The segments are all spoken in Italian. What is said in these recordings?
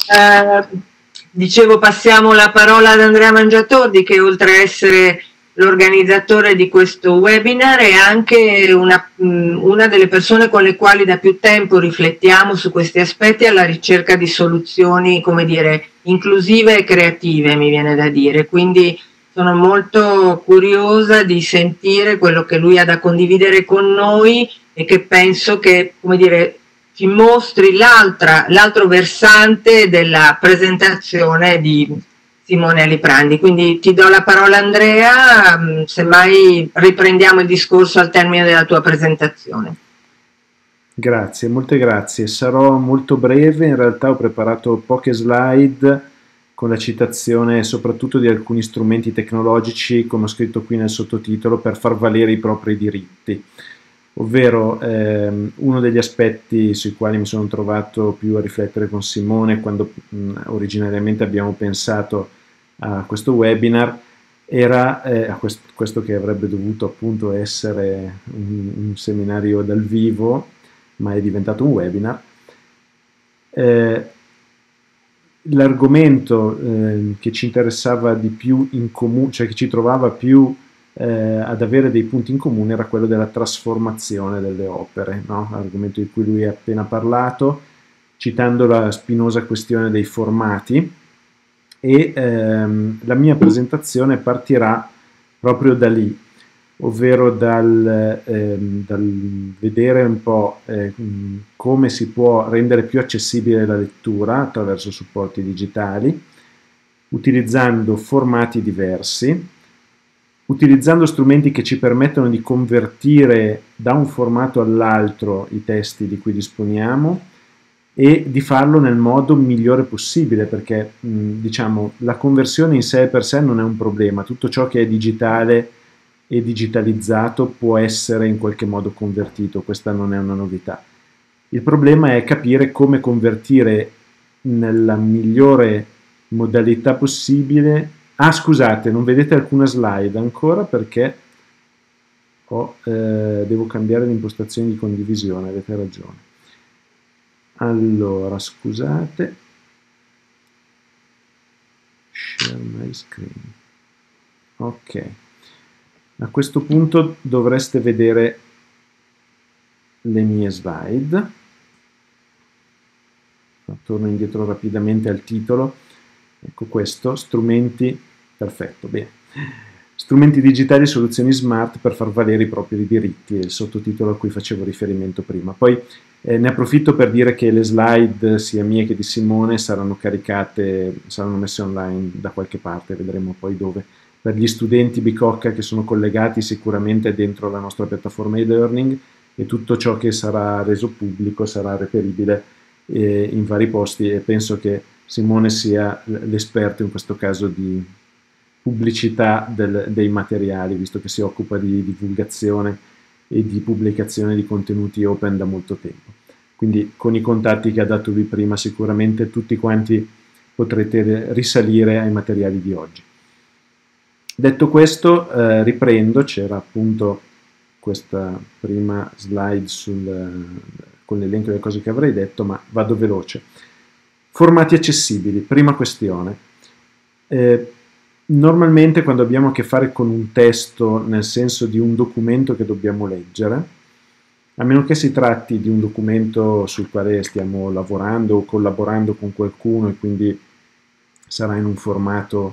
Eh, Dicevo, passiamo la parola ad Andrea Mangiatordi, che oltre a essere l'organizzatore di questo webinar è anche una delle persone con le quali da più tempo riflettiamo su questi aspetti alla ricerca di soluzioni, come dire, inclusive e creative, mi viene da dire. Quindi sono molto curiosa di sentire quello che lui ha da condividere con noi e che penso che, come dire, ci mostri l'altro versante della presentazione di Simone Aliprandi. Quindi ti do la parola Andrea, semmai riprendiamo il discorso al termine della tua presentazione. Grazie, molte grazie. Sarò molto breve, in realtà ho preparato poche slide con la citazione soprattutto di alcuni strumenti tecnologici, come ho scritto qui nel sottotitolo, per far valere i propri diritti. Ovvero uno degli aspetti sui quali mi sono trovato più a riflettere con Simone quando originariamente abbiamo pensato a questo webinar era a questo che avrebbe dovuto appunto essere un seminario dal vivo, ma è diventato un webinar. L'argomento che ci interessava di più in comune, cioè che ci trovava più ad avere dei punti in comune, era quello della trasformazione delle opere, no? Argomento di cui lui ha appena parlato, citando la spinosa questione dei formati, e la mia presentazione partirà proprio da lì, ovvero dal vedere un po' come si può rendere più accessibile la lettura attraverso supporti digitali, utilizzando formati diversi, utilizzando strumenti che ci permettono di convertire da un formato all'altro i testi di cui disponiamo e di farlo nel modo migliore possibile, perché diciamo la conversione in sé per sé non è un problema, tutto ciò che è digitale e digitalizzato può essere in qualche modo convertito, questa non è una novità. Il problema è capire come convertire nella migliore modalità possibile. Ah, scusate, non vedete alcuna slide ancora perché devo cambiare l'impostazione di condivisione, avete ragione. Allora, scusate. Share my screen. Ok. A questo punto dovreste vedere le mie slide. Torno indietro rapidamente al titolo. Ecco questo, strumenti, perfetto, bene. Strumenti digitali e soluzioni smart per far valere i propri diritti, è il sottotitolo a cui facevo riferimento prima. Poi ne approfitto per dire che le slide, sia mie che di Simone, saranno caricate, saranno messe online da qualche parte, vedremo poi dove. Per gli studenti Bicocca che sono collegati sicuramente dentro la nostra piattaforma e-learning, e tutto ciò che sarà reso pubblico sarà reperibile in vari posti, e penso che Simone sia l'esperto in questo caso di pubblicità dei materiali, visto che si occupa di divulgazione e di pubblicazione di contenuti open da molto tempo. Quindi con i contatti che ha dato lui prima sicuramente tutti quanti potrete risalire ai materiali di oggi. Detto questo, riprendo, c'era appunto questa prima slide con l'elenco delle cose che avrei detto, ma vado veloce. Formati accessibili, prima questione. Normalmente quando abbiamo a che fare con un testo, nel senso di un documento che dobbiamo leggere, a meno che si tratti di un documento sul quale stiamo lavorando o collaborando con qualcuno e quindi sarà in un formato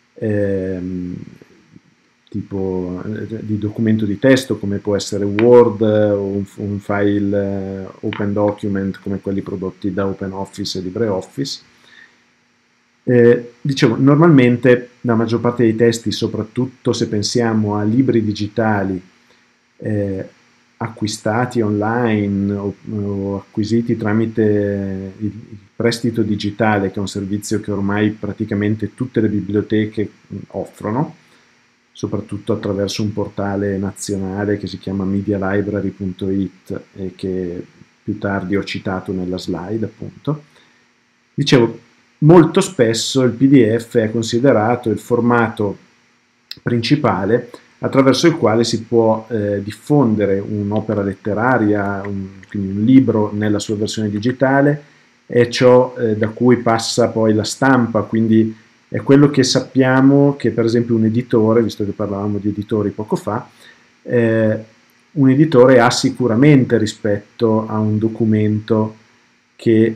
tipo di documento di testo, come può essere Word o un file Open Document come quelli prodotti da OpenOffice e LibreOffice. Dicevo, normalmente la maggior parte dei testi, soprattutto se pensiamo a libri digitali acquistati online o acquisiti tramite il prestito digitale, che è un servizio che ormai praticamente tutte le biblioteche offrono, soprattutto attraverso un portale nazionale che si chiama medialibrary.it e che più tardi ho citato nella slide, appunto. Dicevo, molto spesso il PDF è considerato il formato principale attraverso il quale si può diffondere un'opera letteraria, quindi un libro nella sua versione digitale, è ciò da cui passa poi la stampa, quindi è quello che sappiamo che per esempio un editore, visto che parlavamo di editori poco fa, un editore ha sicuramente rispetto a un documento che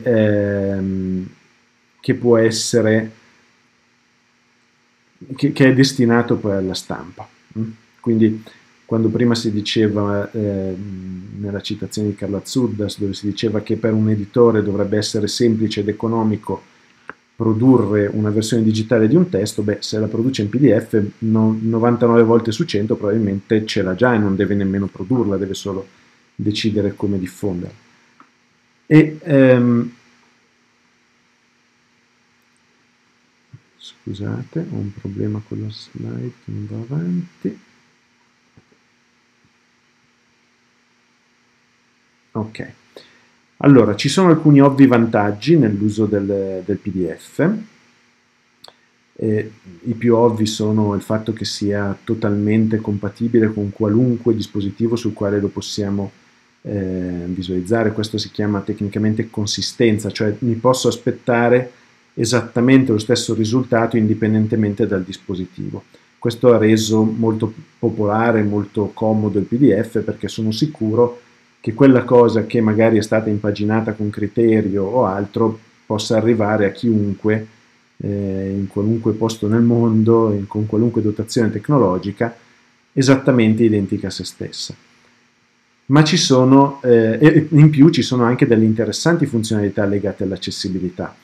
può essere, che è destinato poi alla stampa. Quindi quando prima si diceva nella citazione di Carla Zuddas, dove si diceva che per un editore dovrebbe essere semplice ed economico produrre una versione digitale di un testo, beh, se la produce in PDF 99 volte su 100 probabilmente ce l'ha già e non deve nemmeno produrla, deve solo decidere come diffonderla. E scusate, ho un problema con la slide che non va avanti. Ok, allora ci sono alcuni ovvi vantaggi nell'uso del PDF. I più ovvi sono il fatto che sia totalmente compatibile con qualunque dispositivo sul quale lo possiamo visualizzare. Questo si chiama tecnicamente consistenza, cioè mi posso aspettare esattamente lo stesso risultato indipendentemente dal dispositivo. Questo ha reso molto popolare, molto comodo il PDF, perché sono sicuro che quella cosa che magari è stata impaginata con criterio o altro possa arrivare a chiunque in qualunque posto nel mondo, con qualunque dotazione tecnologica, esattamente identica a se stessa. Ma ci sono, in più ci sono anche delle interessanti funzionalità legate all'accessibilità.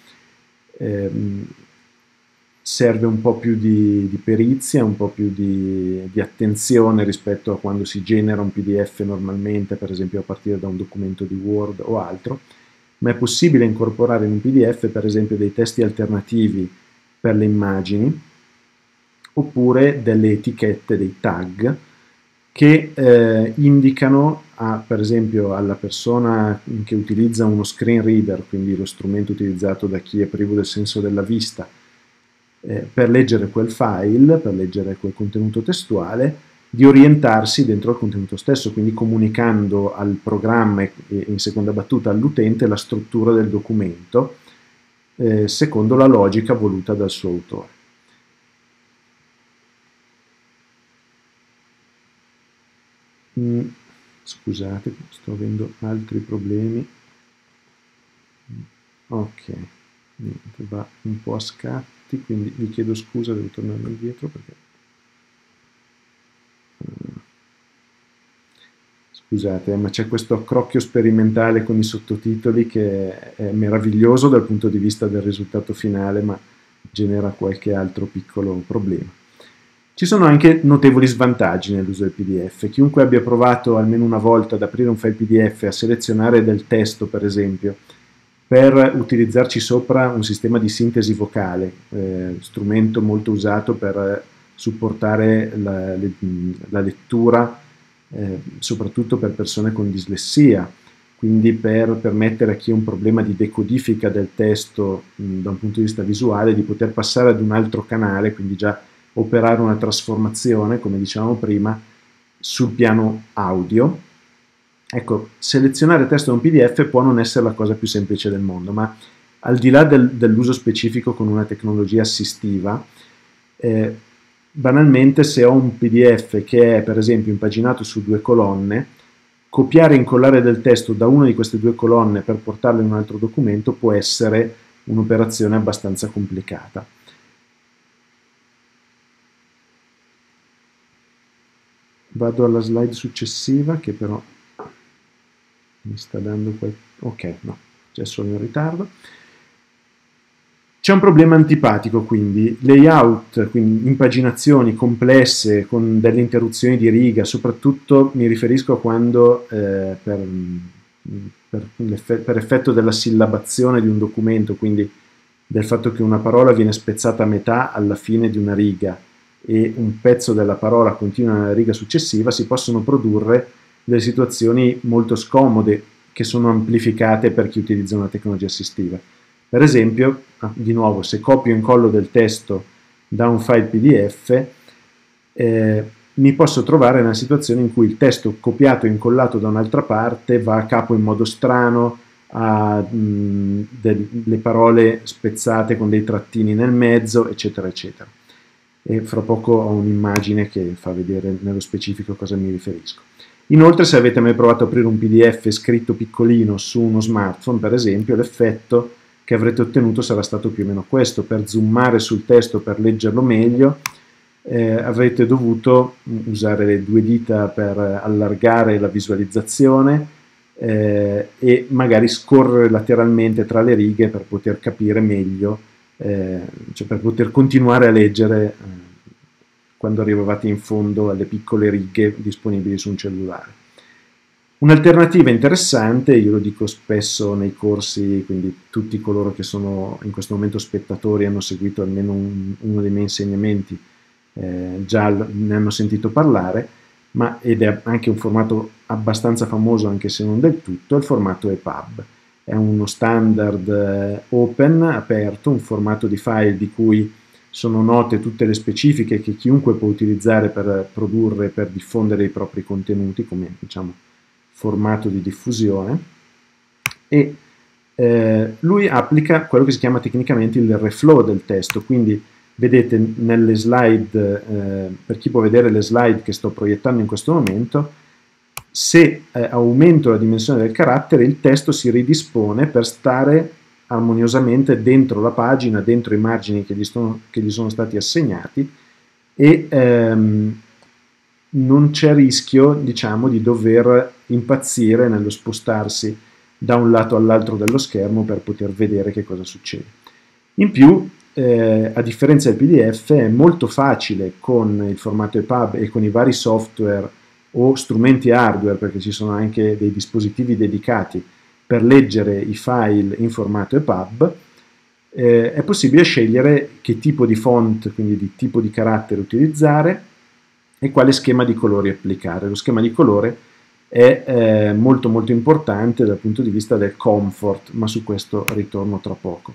Serve un po' più di perizia, un po' più di attenzione rispetto a quando si genera un PDF normalmente, per esempio a partire da un documento di Word o altro, ma è possibile incorporare in un PDF per esempio dei testi alternativi per le immagini, oppure delle etichette, dei tag, che indicano per esempio alla persona che utilizza uno screen reader, quindi lo strumento utilizzato da chi è privo del senso della vista, per leggere quel file, per leggere quel contenuto testuale, di orientarsi dentro il contenuto stesso, quindi comunicando al programma e in seconda battuta all'utente la struttura del documento secondo la logica voluta dal suo autore. Scusate, sto avendo altri problemi. Ok, niente, va un po' a scatti, quindi vi chiedo scusa, devo tornare indietro perché... Scusate, ma c'è questo accrocchio sperimentale con i sottotitoli che è meraviglioso dal punto di vista del risultato finale, ma genera qualche altro piccolo problema. Ci sono anche notevoli svantaggi nell'uso del PDF. Chiunque abbia provato almeno una volta ad aprire un file PDF e a selezionare del testo, per esempio, per utilizzarci sopra un sistema di sintesi vocale, strumento molto usato per supportare la lettura, soprattutto per persone con dislessia, quindi per permettere a chi ha un problema di decodifica del testo da un punto di vista visuale di poter passare ad un altro canale, quindi già operare una trasformazione, come dicevamo prima, sul piano audio. Ecco, selezionare testo da un PDF può non essere la cosa più semplice del mondo, ma al di là dell'uso specifico con una tecnologia assistiva, banalmente se ho un PDF che è per esempio impaginato su 2 colonne, copiare e incollare del testo da una di queste 2 colonne per portarlo in un altro documento può essere un'operazione abbastanza complicata. Vado alla slide successiva che però mi sta dando ok, no, c'è solo in ritardo. C'è un problema antipatico, quindi layout, quindi impaginazioni complesse con delle interruzioni di riga, soprattutto mi riferisco a quando per effetto della sillabazione di un documento, quindi del fatto che una parola viene spezzata a metà alla fine di una riga e un pezzo della parola continua nella riga successiva, si possono produrre delle situazioni molto scomode che sono amplificate per chi utilizza una tecnologia assistiva. Per esempio, di nuovo, se copio e incollo del testo da un file PDF, mi posso trovare nella situazione in cui il testo copiato e incollato da un'altra parte va a capo in modo strano, ha delle parole spezzate con dei trattini nel mezzo, eccetera, eccetera. E fra poco ho un'immagine che fa vedere nello specifico a cosa mi riferisco. Inoltre, se avete mai provato a aprire un PDF scritto piccolino su uno smartphone, per esempio, l'effetto che avrete ottenuto sarà stato più o meno questo. Per zoomare sul testo, per leggerlo meglio, avrete dovuto usare le due dita per allargare la visualizzazione e magari scorrere lateralmente tra le righe per poter capire meglio, cioè per poter continuare a leggere quando arrivavate in fondo alle piccole righe disponibili su un cellulare. Un'alternativa interessante, io lo dico spesso nei corsi, quindi tutti coloro che sono in questo momento spettatori hanno seguito almeno uno dei miei insegnamenti, già ne hanno sentito parlare, ed è anche un formato abbastanza famoso anche se non del tutto, è il formato EPUB. È uno standard open, aperto, un formato di file di cui sono note tutte le specifiche che chiunque può utilizzare per produrre e per diffondere i propri contenuti come, diciamo, formato di diffusione, e lui applica quello che si chiama tecnicamente il reflow del testo, quindi vedete nelle slide, per chi può vedere le slide che sto proiettando in questo momento, se aumento la dimensione del carattere il testo si ridispone per stare armoniosamente dentro la pagina, dentro i margini che gli sono stati assegnati, e non c'è rischio, diciamo, di dover impazzire nello spostarsi da un lato all'altro dello schermo per poter vedere che cosa succede. In più, a differenza del PDF, è molto facile con il formato EPUB e con i vari software o strumenti hardware, perché ci sono anche dei dispositivi dedicati per leggere i file in formato EPUB, è possibile scegliere che tipo di font, quindi di tipo di carattere utilizzare e quale schema di colori applicare. Lo schema di colore è molto molto importante dal punto di vista del comfort, ma su questo ritorno tra poco.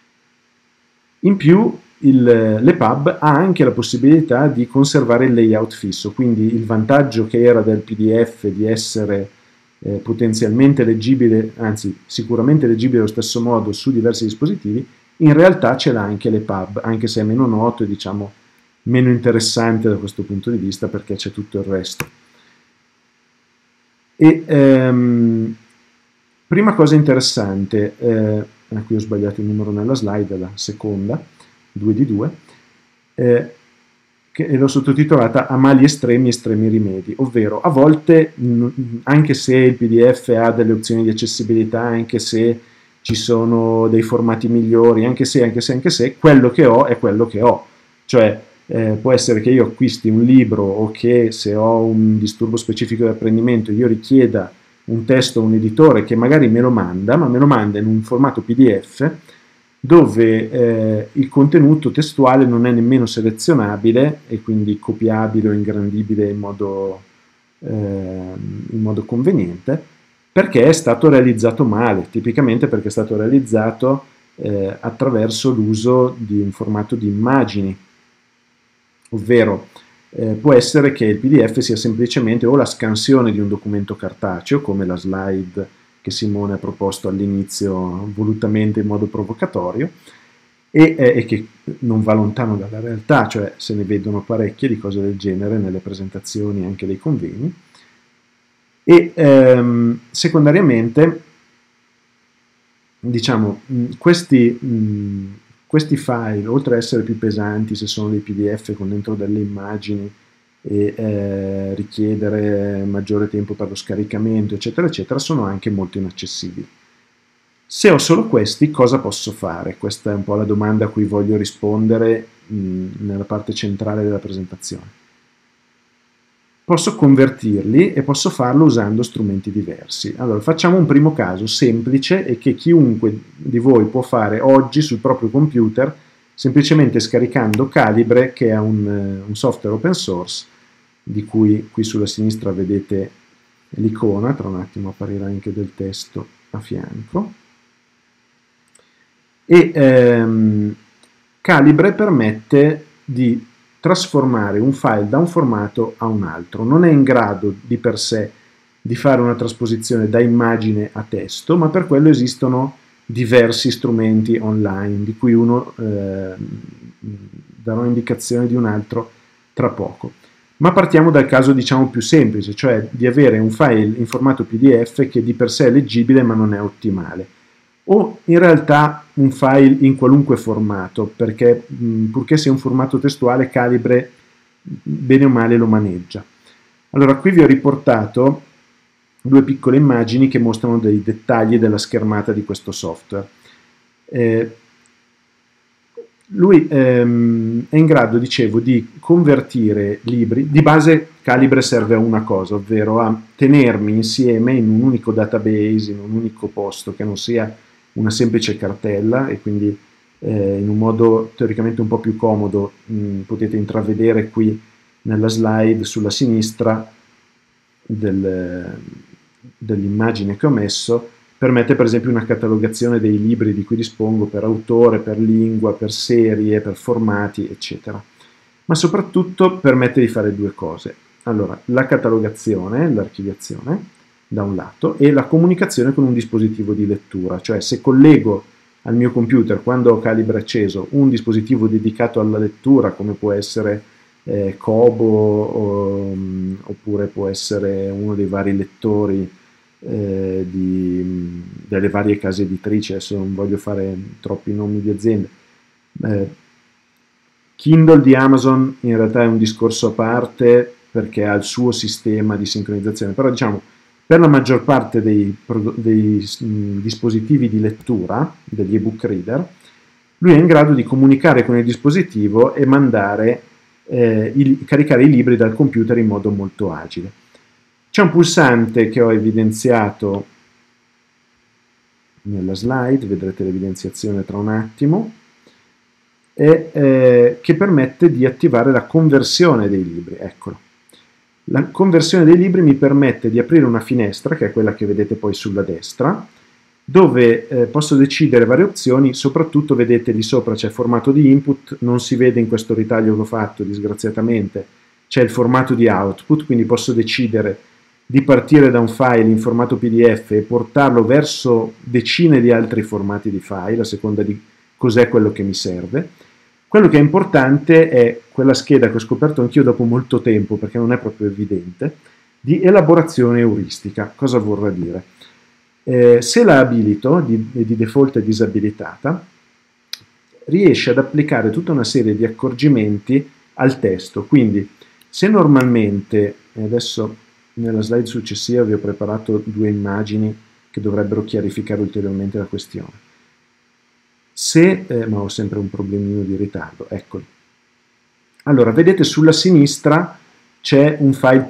In più l'EPUB ha anche la possibilità di conservare il layout fisso, quindi il vantaggio che era del PDF di essere potenzialmente leggibile, anzi sicuramente leggibile allo stesso modo su diversi dispositivi, in realtà ce l'ha anche l'EPUB, anche se è meno noto e diciamo meno interessante da questo punto di vista perché c'è tutto il resto. E prima cosa interessante, qui ho sbagliato il numero nella slide, la seconda, 2 di 2, che l'ho sottotitolata A mali estremi, estremi rimedi, ovvero a volte, anche se il PDF ha delle opzioni di accessibilità, anche se ci sono dei formati migliori, anche se, quello che ho è quello che ho, cioè può essere che io acquisti un libro o che se ho un disturbo specifico di apprendimento io richieda un testo a un editore che magari me lo manda, ma me lo manda in un formato PDF dove il contenuto testuale non è nemmeno selezionabile e quindi copiabile o ingrandibile in modo conveniente, perché è stato realizzato male, tipicamente perché è stato realizzato attraverso l'uso di un formato di immagini, ovvero può essere che il PDF sia semplicemente o la scansione di un documento cartaceo, come la slide che Simone ha proposto all'inizio volutamente in modo provocatorio, e che non va lontano dalla realtà, cioè se ne vedono parecchie di cose del genere nelle presentazioni anche dei convegni, e secondariamente, diciamo, questi file, oltre ad essere più pesanti se sono dei PDF con dentro delle immagini e richiedere maggiore tempo per lo scaricamento, eccetera, eccetera, sono anche molto inaccessibili. Se ho solo questi, cosa posso fare? Questa è un po' la domanda a cui voglio rispondere nella parte centrale della presentazione. Posso convertirli e posso farlo usando strumenti diversi. Allora, facciamo un primo caso semplice e che chiunque di voi può fare oggi sul proprio computer semplicemente scaricando Calibre, che è un software open source di cui qui sulla sinistra vedete l'icona, tra un attimo apparirà anche del testo a fianco. E Calibre permette di trasformare un file da un formato a un altro. Non è in grado di per sé di fare una trasposizione da immagine a testo, ma per quello esistono diversi strumenti online, di cui uno darò indicazione di un altro tra poco. Ma partiamo dal caso diciamo più semplice, cioè di avere un file in formato PDF che di per sé è leggibile ma non è ottimale, o in realtà un file in qualunque formato, perché purché sia un formato testuale Calibre bene o male lo maneggia. Allora qui vi ho riportato due piccole immagini che mostrano dei dettagli della schermata di questo software. Lui è in grado, dicevo, di convertire libri. Di base Calibre serve a una cosa, ovvero a tenermi insieme in un unico database, in un unico posto, che non sia una semplice cartella, e quindi in un modo teoricamente un po' più comodo potete intravedere qui nella slide sulla sinistra dell'immagine che ho messo. Permette per esempio una catalogazione dei libri di cui dispongo per autore, per lingua, per serie, per formati, eccetera. Ma soprattutto permette di fare due cose. Allora, la catalogazione, l'archiviazione, da un lato, e la comunicazione con un dispositivo di lettura, cioè se collego al mio computer, quando ho Calibre acceso, un dispositivo dedicato alla lettura, come può essere Kobo, oppure può essere uno dei vari lettori delle varie case editrici, adesso non voglio fare troppi nomi di aziende. Kindle di Amazon in realtà è un discorso a parte perché ha il suo sistema di sincronizzazione, però diciamo per la maggior parte dei dispositivi di lettura, degli ebook reader, lui è in grado di comunicare con il dispositivo e mandare, caricare i libri dal computer in modo molto agile. C'è un pulsante che ho evidenziato nella slide, vedrete l'evidenziazione tra un attimo, che permette di attivare la conversione dei libri. Eccolo. La conversione dei libri mi permette di aprire una finestra, che è quella che vedete poi sulla destra, dove posso decidere varie opzioni. Soprattutto vedete lì sopra c'è formato di input, non si vede in questo ritaglio che ho fatto disgraziatamente, c'è il formato di output, quindi posso decidere di partire da un file in formato PDF e portarlo verso decine di altri formati di file, a seconda di cos'è quello che mi serve. Quello che è importante è quella scheda che ho scoperto anch'io dopo molto tempo, perché non è proprio evidente, di elaborazione euristica. Cosa vorrà dire? Se la abilito, di default è disabilitata, riesce ad applicare tutta una serie di accorgimenti al testo. Quindi se normalmente, adesso nella slide successiva vi ho preparato due immagini che dovrebbero chiarificare ulteriormente la questione. Ma ho sempre un problemino di ritardo, eccoli. Allora, vedete sulla sinistra c'è un file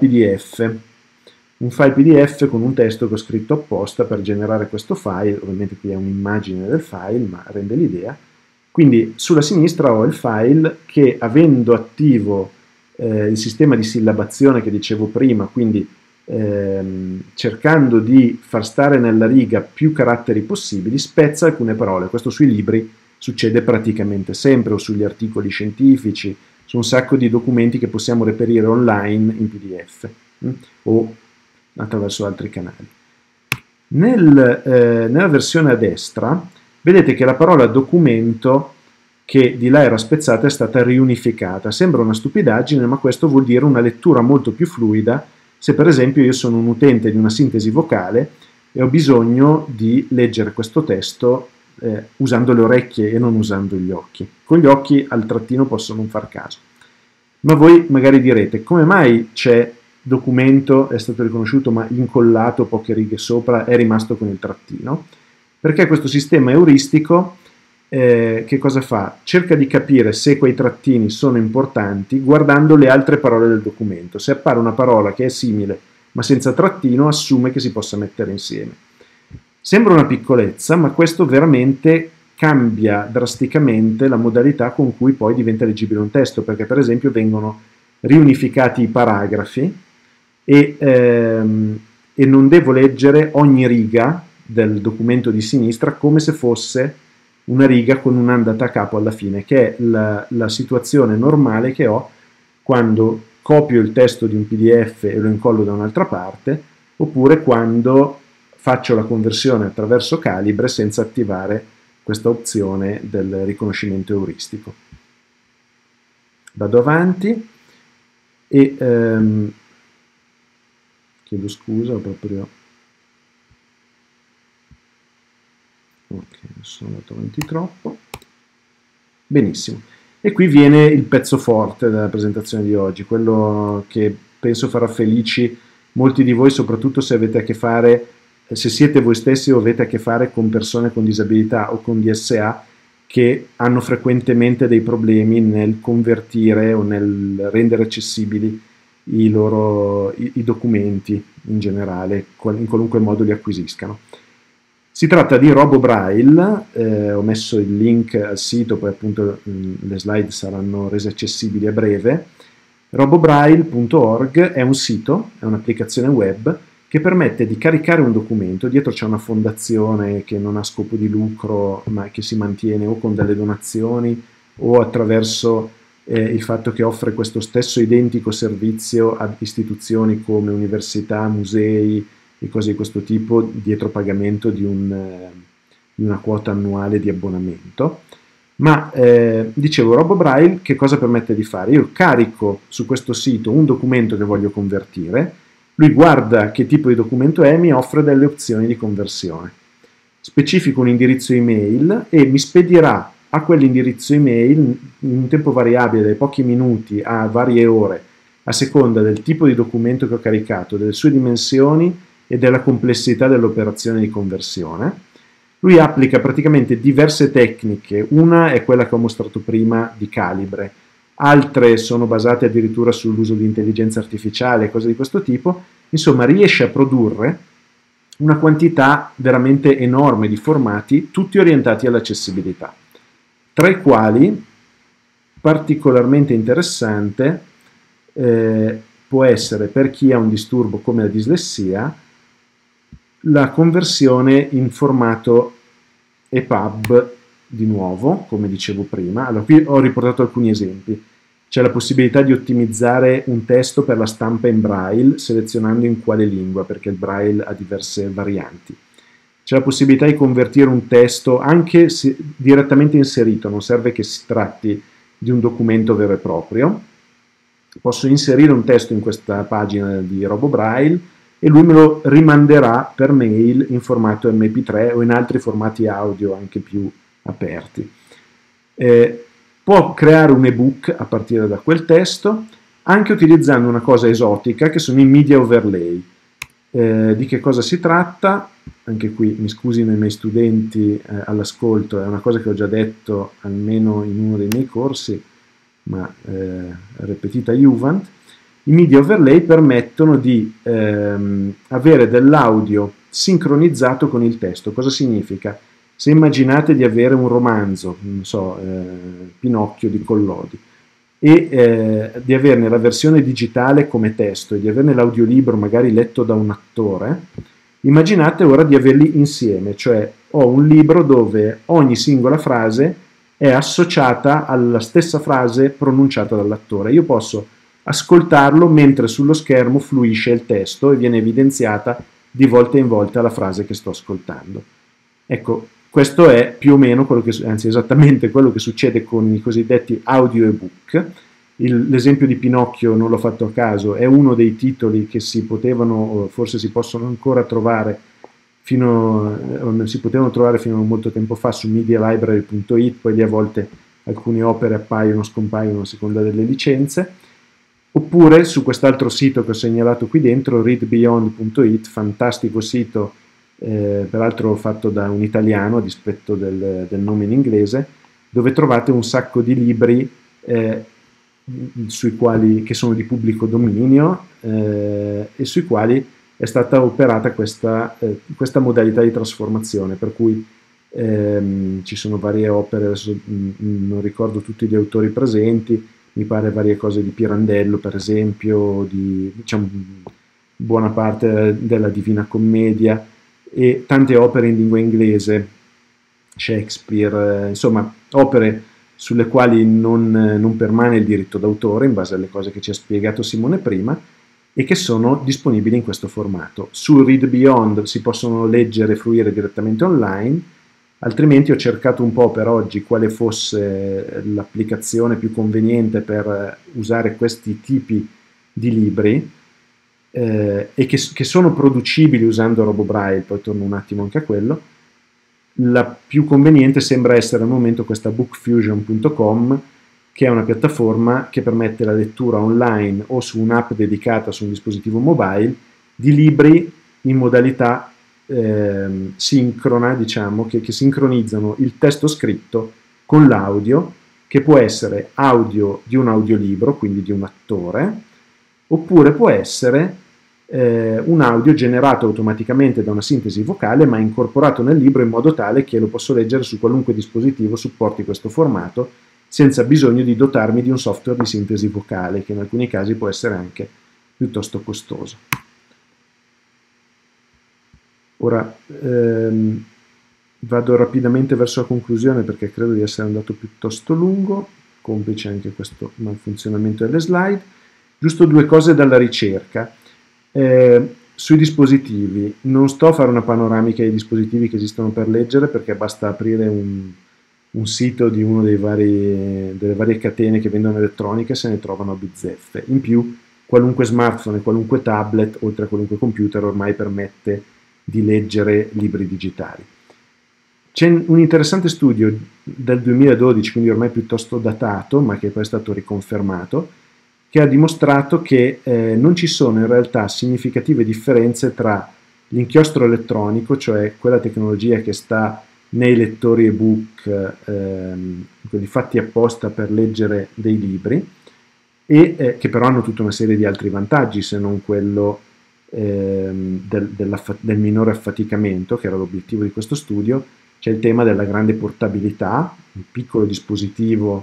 PDF con un testo che ho scritto apposta per generare questo file. Ovviamente qui è un'immagine del file, ma rende l'idea. Quindi sulla sinistra ho il file che, avendo attivo il sistema di sillabazione che dicevo prima, quindi cercando di far stare nella riga più caratteri possibili, spezza alcune parole. Questo sui libri succede praticamente sempre, o sugli articoli scientifici, su un sacco di documenti che possiamo reperire online in PDF o attraverso altri canali. Nella versione a destra vedete che la parola documento, che di là era spezzata, è stata riunificata. Sembra una stupidaggine, ma questo vuol dire una lettura molto più fluida. Se per esempio io sono un utente di una sintesi vocale e ho bisogno di leggere questo testo usando le orecchie e non usando gli occhi. Con gli occhi al trattino posso non far caso. Ma voi magari direte, come mai c'è documento, è stato riconosciuto, ma incollato poche righe sopra è rimasto con il trattino? Perché questo sistema euristico che cosa fa? Cerca di capire se quei trattini sono importanti guardando le altre parole del documento. Se appare una parola che è simile ma senza trattino, assume che si possa mettere insieme. Sembra una piccolezza, ma questo veramente cambia drasticamente la modalità con cui poi diventa leggibile un testo, perché per esempio vengono riunificati i paragrafi e non devo leggere ogni riga del documento di sinistra come se fosse una riga con un'andata a capo alla fine, che è la situazione normale che ho quando copio il testo di un PDF e lo incollo da un'altra parte, oppure quando faccio la conversione attraverso Calibre senza attivare questa opzione del riconoscimento euristico. Vado avanti e chiedo scusa, proprio ok, sono andato avanti troppo. Benissimo. E qui viene il pezzo forte della presentazione di oggi, quello che penso farà felici molti di voi, soprattutto se avete a che fare, se siete voi stessi o avete a che fare con persone con disabilità o con DSA che hanno frequentemente dei problemi nel convertire o nel rendere accessibili i documenti in generale, in qualunque modo li acquisiscano. Si tratta di RoboBraille, ho messo il link al sito, poi appunto le slide saranno rese accessibili a breve. RoboBraille.org è un sito, è un'applicazione web che permette di caricare un documento. Dietro c'è una fondazione che non ha scopo di lucro, ma che si mantiene o con delle donazioni o attraverso il fatto che offre questo stesso identico servizio ad istituzioni come università, musei e cose di questo tipo, dietro pagamento di una quota annuale di abbonamento. Ma dicevo, RoboBraille che cosa permette di fare? Io carico su questo sito un documento che voglio convertire, lui guarda che tipo di documento è e mi offre delle opzioni di conversione. Specifico un indirizzo email e mi spedirà a quell'indirizzo email in un tempo variabile, dai pochi minuti a varie ore, a seconda del tipo di documento che ho caricato, delle sue dimensioni e della complessità dell'operazione di conversione. Lui applica praticamente diverse tecniche, una è quella che ho mostrato prima di Calibre, altre sono basate addirittura sull'uso di intelligenza artificiale, cose di questo tipo. Insomma, riesce a produrre una quantità veramente enorme di formati, tutti orientati all'accessibilità, tra i quali particolarmente interessante può essere, per chi ha un disturbo come la dislessia, la conversione in formato EPUB di nuovo, come dicevo prima. Allora, qui ho riportato alcuni esempi. C'è la possibilità di ottimizzare un testo per la stampa in Braille, selezionando in quale lingua, perché il Braille ha diverse varianti. C'è la possibilità di convertire un testo anche se direttamente inserito, non serve che si tratti di un documento vero e proprio. Posso inserire un testo in questa pagina di RoboBraille e lui me lo rimanderà per mail in formato MP3 o in altri formati audio anche più aperti. Può creare un ebook a partire da quel testo, anche utilizzando una cosa esotica che sono i media overlay. Di che cosa si tratta? Anche qui mi scusino i miei studenti all'ascolto, è una cosa che ho già detto almeno in uno dei miei corsi, ma repetita iuvant. I media overlay permettono di avere dell'audio sincronizzato con il testo. Cosa significa? Se immaginate di avere un romanzo, non so, Pinocchio di Collodi, e di averne la versione digitale come testo e di averne l'audiolibro magari letto da un attore, immaginate ora di averli insieme, cioè ho un libro dove ogni singola frase è associata alla stessa frase pronunciata dall'attore. Io posso ascoltarlo mentre sullo schermo fluisce il testo e viene evidenziata di volta in volta la frase che sto ascoltando. Ecco, questo è più o meno quello che, anzi esattamente quello che succede con i cosiddetti audio ebook. L'esempio di Pinocchio, non l'ho fatto a caso, è uno dei titoli che si potevano, o forse si possono ancora trovare, si potevano trovare fino a molto tempo fa su medialibrary.it, poi lì a volte alcune opere appaiono o scompaiono a seconda delle licenze, oppure su quest'altro sito che ho segnalato qui dentro, readbeyond.it, fantastico sito, peraltro fatto da un italiano a dispetto del nome in inglese, dove trovate un sacco di libri che sono di pubblico dominio e sui quali è stata operata questa modalità di trasformazione, per cui ci sono varie opere, adesso non ricordo tutti gli autori presenti, mi pare varie cose di Pirandello per esempio, diciamo buona parte della Divina Commedia e tante opere in lingua inglese, Shakespeare, insomma opere sulle quali non permane il diritto d'autore in base alle cose che ci ha spiegato Simone prima, e che sono disponibili in questo formato. Su Read Beyond si possono leggere e fruire direttamente online, altrimenti ho cercato un po' per oggi quale fosse l'applicazione più conveniente per usare questi tipi di libri, e che sono producibili usando RoboBraille, poi torno un attimo anche a quello. La più conveniente sembra essere al momento questa bookfusion.com, che è una piattaforma che permette la lettura online o su un'app dedicata su un dispositivo mobile di libri in modalità sincrona, diciamo, che sincronizzano il testo scritto con l'audio, che può essere audio di un audiolibro, quindi di un attore, oppure può essere un audio generato automaticamente da una sintesi vocale ma incorporato nel libro in modo tale che lo posso leggere su qualunque dispositivo supporti questo formato, senza bisogno di dotarmi di un software di sintesi vocale, che in alcuni casi può essere anche piuttosto costoso. Ora vado rapidamente verso la conclusione perché credo di essere andato piuttosto lungo, complice anche questo malfunzionamento delle slide. Giusto due cose dalla ricerca. Sui dispositivi, non sto a fare una panoramica dei dispositivi che esistono per leggere, perché basta aprire un sito di uno delle varie catene che vendono elettronica e se ne trovano a bizzeffe. In più, qualunque smartphone e qualunque tablet, oltre a qualunque computer, ormai permette di leggere libri digitali. C'è un interessante studio del 2012, quindi ormai piuttosto datato, ma che poi è stato riconfermato, che ha dimostrato che non ci sono in realtà significative differenze tra l'inchiostro elettronico, cioè quella tecnologia che sta nei lettori ebook, quelli fatti apposta per leggere dei libri, e che però hanno tutta una serie di altri vantaggi, se non quello del minore affaticamento, che era l'obiettivo di questo studio. C'è il tema della grande portabilità, un piccolo dispositivo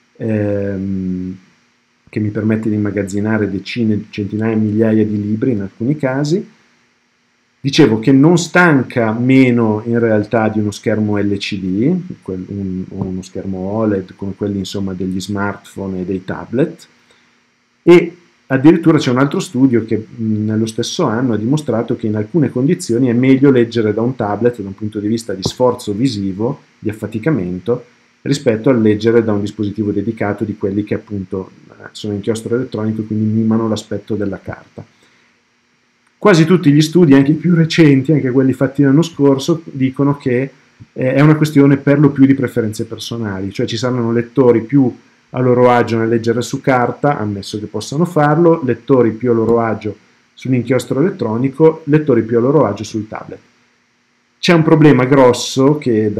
che mi permette di immagazzinare decine, centinaia, migliaia di libri in alcuni casi. Dicevo che non stanca meno in realtà di uno schermo LCD, uno schermo OLED come quelli insomma degli smartphone e dei tablet, e addirittura c'è un altro studio che nello stesso anno ha dimostrato che in alcune condizioni è meglio leggere da un tablet da un punto di vista di sforzo visivo, di affaticamento, rispetto a leggere da un dispositivo dedicato di quelli che appunto sono inchiostro elettronico e quindi mimano l'aspetto della carta. Quasi tutti gli studi, anche i più recenti, anche quelli fatti l'anno scorso, dicono che è una questione per lo più di preferenze personali, cioè ci saranno lettori più a loro agio nel leggere su carta, ammesso che possano farlo, lettori più a loro agio sull'inchiostro elettronico, lettori più a loro agio sul tablet. C'è un problema grosso che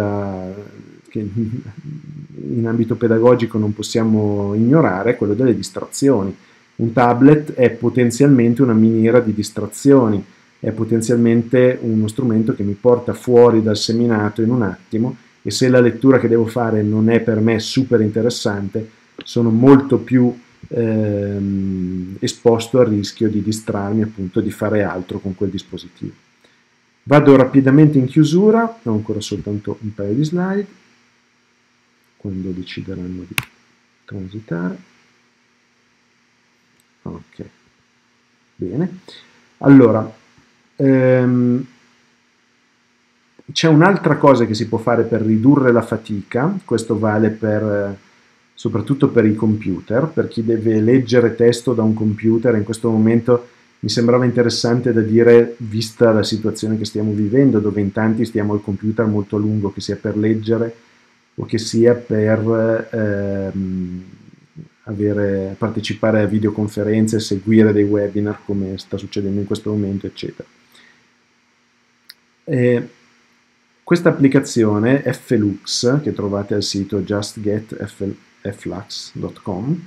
in ambito pedagogico non possiamo ignorare, quello delle distrazioni. Un tablet è potenzialmente una miniera di distrazioni, è potenzialmente uno strumento che mi porta fuori dal seminato in un attimo, e se la lettura che devo fare non è per me super interessante, sono molto più esposto al rischio di distrarmi, appunto di fare altro con quel dispositivo. Vado rapidamente in chiusura, ho ancora soltanto un paio di slide, quando decideranno di transitare. Ok, bene. Allora, c'è un'altra cosa che si può fare per ridurre la fatica, questo vale soprattutto per i computer, per chi deve leggere testo da un computer. In questo momento mi sembrava interessante da dire, vista la situazione che stiamo vivendo, dove in tanti stiamo al computer molto a lungo, che sia per leggere o che sia per partecipare a videoconferenze, seguire dei webinar come sta succedendo in questo momento, eccetera. Questa applicazione Flux, che trovate al sito justgetflux.com,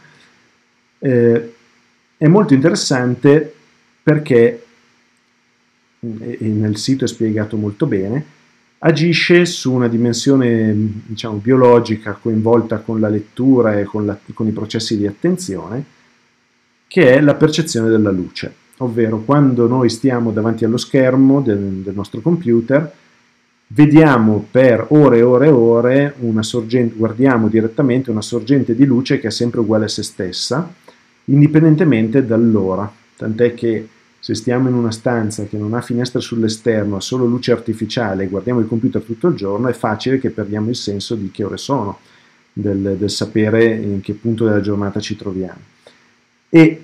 è molto interessante perché, e nel sito è spiegato molto bene, agisce su una dimensione, diciamo, biologica coinvolta con la lettura e con i processi di attenzione, che è la percezione della luce, ovvero quando noi stiamo davanti allo schermo del nostro computer, vediamo per ore e ore e ore una sorgente, guardiamo direttamente una sorgente di luce che è sempre uguale a se stessa, indipendentemente dall'ora. tant'è che se stiamo in una stanza che non ha finestre sull'esterno, ha solo luce artificiale e guardiamo il computer tutto il giorno, è facile che perdiamo il senso di che ore sono, del sapere in che punto della giornata ci troviamo. E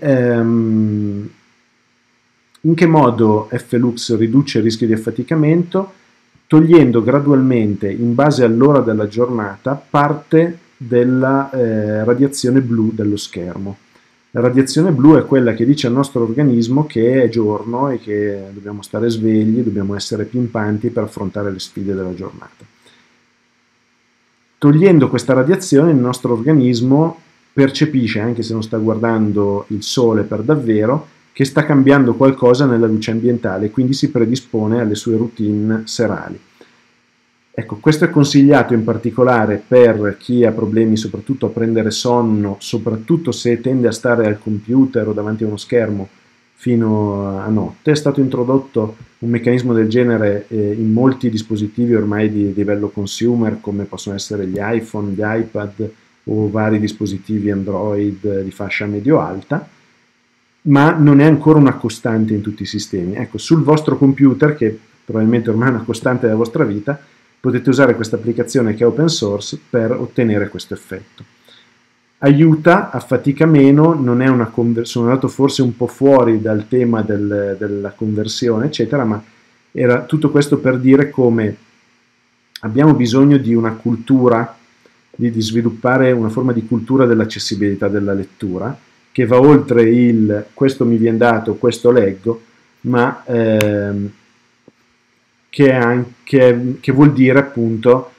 in che modo Flux riduce il rischio di affaticamento? Togliendo gradualmente, in base all'ora della giornata, parte della radiazione blu dello schermo. La radiazione blu è quella che dice al nostro organismo che è giorno e che dobbiamo stare svegli, dobbiamo essere pimpanti per affrontare le sfide della giornata. Togliendo questa radiazione, il nostro organismo percepisce, anche se non sta guardando il sole per davvero, che sta cambiando qualcosa nella luce ambientale e quindi si predispone alle sue routine serali. Ecco, questo è consigliato in particolare per chi ha problemi soprattutto a prendere sonno, soprattutto se tende a stare al computer o davanti a uno schermo fino a notte. È stato introdotto un meccanismo del genere in molti dispositivi ormai di livello consumer, come possono essere gli iPhone, gli iPad o vari dispositivi Android di fascia medio-alta, ma non è ancora una costante in tutti i sistemi. Ecco, sul vostro computer, che probabilmente ormai è una costante della vostra vita, potete usare questa applicazione che è open source per ottenere questo effetto. Aiuta, affatica meno, non è una conversione, sono andato forse un po' fuori dal tema della conversione, eccetera, ma era tutto questo per dire come abbiamo bisogno di una cultura, di sviluppare una forma di cultura dell'accessibilità della lettura, che va oltre il questo mi viene dato, questo leggo, ma che vuol dire appunto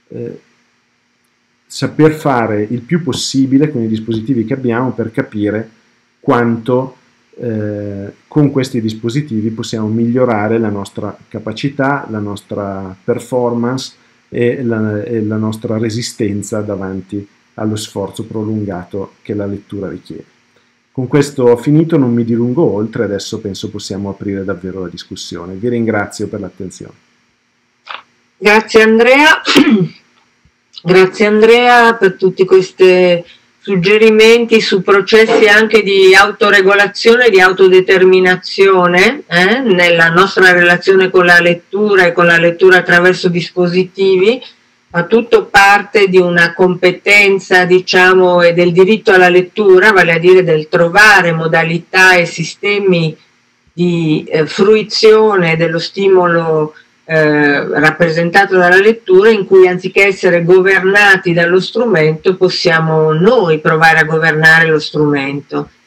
saper fare il più possibile con i dispositivi che abbiamo per capire quanto con questi dispositivi possiamo migliorare la nostra capacità, la nostra performance e la nostra resistenza davanti allo sforzo prolungato che la lettura richiede. Con questo ho finito, non mi dilungo oltre, adesso penso possiamo aprire davvero la discussione. Vi ringrazio per l'attenzione. Grazie Andrea, grazie Andrea per tutti questi suggerimenti su processi anche di autoregolazione, di autodeterminazione nella nostra relazione con la lettura e con la lettura attraverso dispositivi. Ma tutto parte di una competenza, diciamo, e del diritto alla lettura, vale a dire del trovare modalità e sistemi di fruizione dello stimolo rappresentato dalla lettura, in cui anziché essere governati dallo strumento possiamo noi provare a governare lo strumento.